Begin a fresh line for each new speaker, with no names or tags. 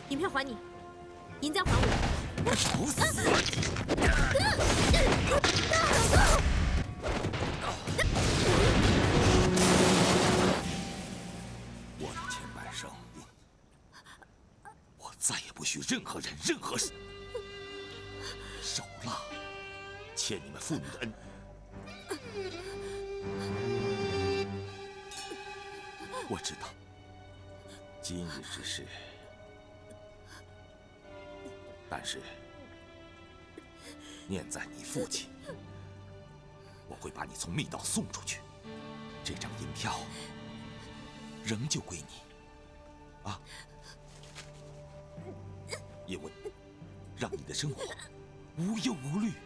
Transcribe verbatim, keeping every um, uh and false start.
银票还你，银簪还我。
找死！我的前半生，我再也不许任何人、任何事手蜡欠你们父女的恩。我知道，今日之事。 但是，念在你父亲，我会把你从密道送出去。这张银票仍旧归你，啊！因为让你的生活无忧无虑。